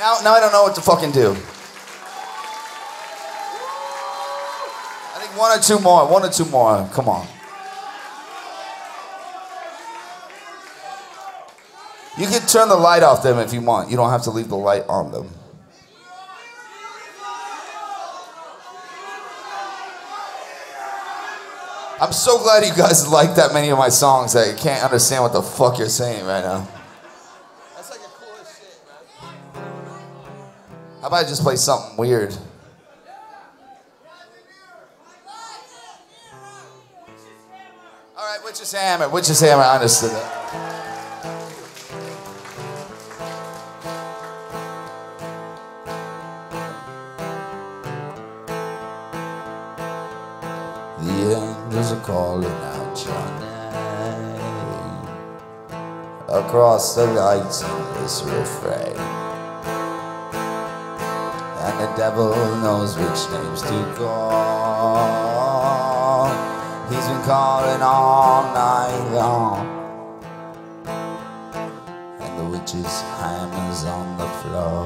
Now I don't know what to fucking do. I think one or two more. Come on. You can turn the light off them if you want. You don't have to leave the light on them. I'm so glad you guys like that many of my songs that you can't understand what the fuck you're saying right now. That's like the coolest shit, man. How about I just play something weird? All right, Witch's Hammer. Witch's Hammer, I understood it. The angels are calling out your name across the lights in this refrain, and the devil knows which names to call. He's been calling all night long, and the witch's hammer's on the floor,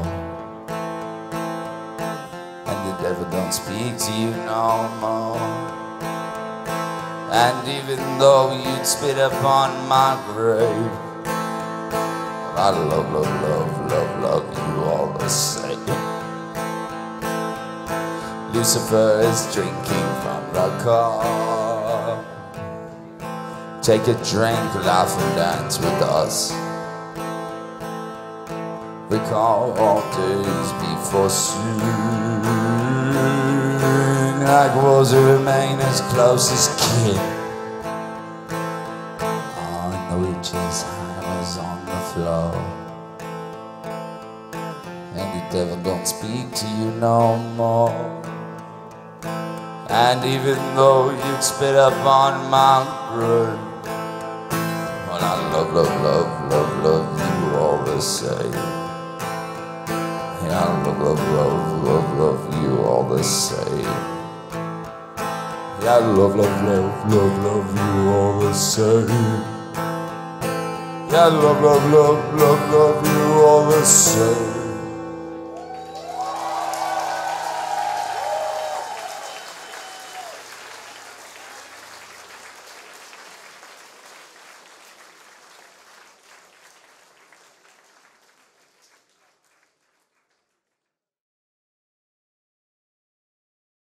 and the devil don't speak to you no more. And even though you'd spit upon my grave, I love, love, love, love, love you all the same. Lucifer is drinking from the cup. Take a drink, laugh and dance with us. Recall all days before soon. Like wolves who remain as close as kin. Oh, and the witch's hammer's on the floor, and the devil don't speak to you no more. And even though you'd spit up on my grave, well, I love, love, love, love, love you all the same. Yeah, I love, love, love, love, love you all the same. Yeah, I love, love, love, love, love you all the same. Yeah, I love, love, love, love, love you all the same.